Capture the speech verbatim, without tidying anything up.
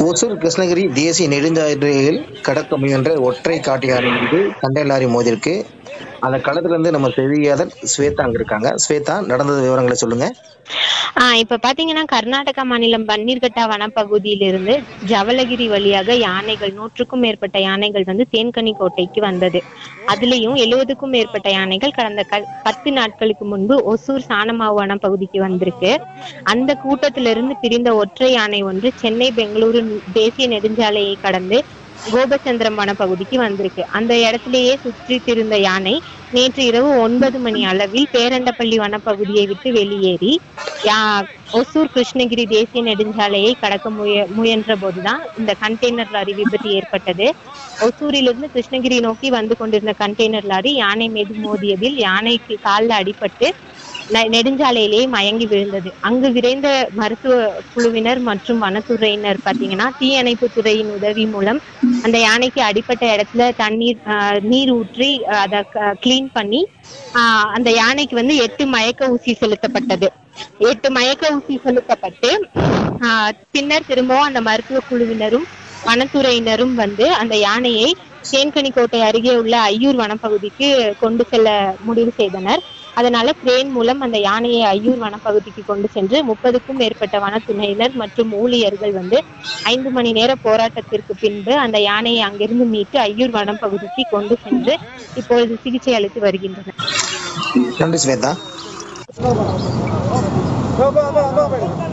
ஒசூர் கிருஷ்ணகிரி தேசிய நெடுஞ்சாலையில் கடக்க முயன்ற ஒற்றை காட்டு யானை மீது கண்டெய்னர் லாரி மோதிருக்கு. அந்த களத்துல இருந்து நம்ம செய்தியாளர் ஸ்வேதா அங்க இருக்காங்க. ஸ்வேதா, நடந்த விவரங்களை சொல்லுங்க. ஆஹ் இப்ப பாத்தீங்கன்னா கர்நாடகா மாநிலம் பன்னீர்கட்டா வனப்பகுதியிலிருந்து ஜவலகிரி வழியாக யானைகள் நூற்றுக்கும் மேற்பட்ட யானைகள் வந்து தேன்கனி கோட்டைக்கு வந்தது. அதுலயும் எழுபதுக்கும் மேற்பட்ட யானைகள் கடந்த பத்து நாட்களுக்கு முன்பு ஒசூர் சாணமாவு வனப்பகுதிக்கு வந்திருக்கு. அந்த கூட்டத்திலிருந்து பிரிந்த ஒற்றை யானை ஒன்று சென்னை பெங்களூரு தேசிய நெடுஞ்சாலையை கடந்து கோபச்சந்திரம் வனப்பகுதிக்கு வந்திருக்கு. அந்த இடத்திலேயே சுற்றி திரிந்த யானை நேற்று இரவு ஒன்பது மணி அளவில் பேரண்டப்பள்ளி வனப்பகுதியை விட்டு வெளியேறி யா ஒசூர் கிருஷ்ணகிரி தேசிய நெடுஞ்சாலையை கடக்க முய முயன்ற போதுதான் இந்த கண்டெய்னர் லாரி விபத்து ஏற்பட்டது. ஒசூரிலிருந்து கிருஷ்ணகிரி நோக்கி வந்து கொண்டிருந்த கண்டெய்னர் லாரி யானை மீது மோதியதில் யானைக்கு காலில் அடிபட்டு நெடுஞ்சாலையிலேயே மயங்கி விழுந்தது. அங்கு விரைந்த மருத்துவ குழுவினர் மற்றும் வனத்துறையினர் பாத்தீங்கன்னா தீயணைப்பு துறையின் உதவி மூலம் அந்த யானைக்கு அடிப்பட்ட இடத்துல தண்ணீர் ஆஹ் நீர் ஊற்றி அதை கிளீன் பண்ணி ஆஹ் அந்த யானைக்கு வந்து எட்டு மயக்க ஊசி செலுத்தப்பட்டது. எட்டு மயக்க ஊசி செலுத்தப்பட்டு ஆஹ் பின்னர் திரும்பவும் அந்த மருத்துவ குழுவினரும் வனத்துறையினரும் வந்து அந்த யானையை தேன்கனி கோட்டை அருகே உள்ள ஐயூர் வனப்பகுதிக்கு கொண்டு செல்ல முடிவு செய்தனர். அதனால கிரேன் மூலம் அந்த யானையை ஐயூர் வனப்பகுதிக்கு கொண்டு சென்று முப்பதுக்கும் மேற்பட்ட வனத்துறையினர் மற்றும் ஊழியர்கள் வந்து ஐந்து மணி நேர போராட்டத்திற்கு பின்பு அந்த யானையை அங்கிருந்து மீட்டு ஐயூர் வனப்பகுதிக்கு கொண்டு சென்று இப்பொழுது சிகிச்சை அளித்து வருகின்றனர். நன்றி ஸ்வேதா.